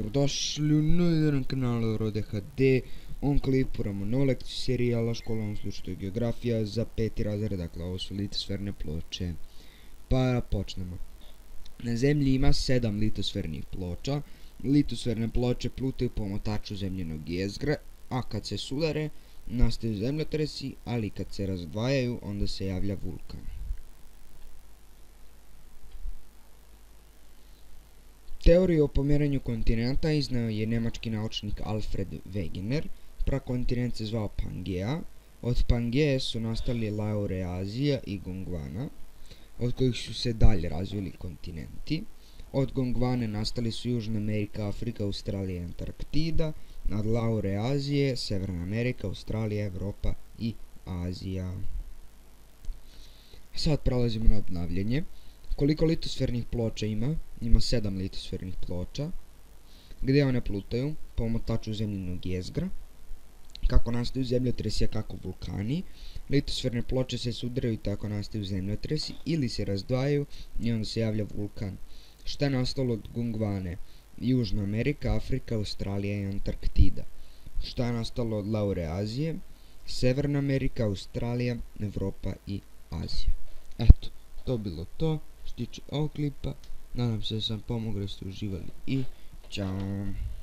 Dobrodošli u novi kanalu Rode HD. On klipu Ramonolekciju serijala škola, u slučaju geografija za 5. razred, dakle ovo su litosferne ploče. Pa počnemo. Na zemlji ima 7 litosfernih ploča. Litosferne ploče plutaju po omotaču zemljenog jezgra, a kad se sudare nastaju zemljotresi, ali kad se razdvajaju onda se javlja vulkan. Teoriju o pomeranju kontinenta izneo je nemački naučnik Alfred Wegener. Prakontinent se zvao Pangea. Od Pangeje su nastali Laurasia i Gondwana, od kojih su se dalje razvili kontinenti. Od Gondwane nastali su Južna Amerika, Afrika, Australija i Antarktida. Od Laurasije Severna Amerika, Australija, Evropa i Azija. Sad prelazimo na obnavljanje. Koliko litosfernih ploča ima? Ima 7 litosfernih ploča. Gdje one plutaju? Po omotaču zemljenog jezgra. Kako nastaju zemljotresi, a kako vulkani? Litosferne ploče se sudaraju i tako nastaju zemljotresi, ili se razdvajaju i onda se javlja vulkan. Šta je nastalo od Gondwane? Južna Amerika, Afrika, Australija i Antarktida. Šta je nastalo od Laurasije? Severna Amerika, Australija, Evropa i Azija. Eto, to bilo to što se tiče ovog klipa. Nadam se da sam pomogao, da ste uživali i ćao.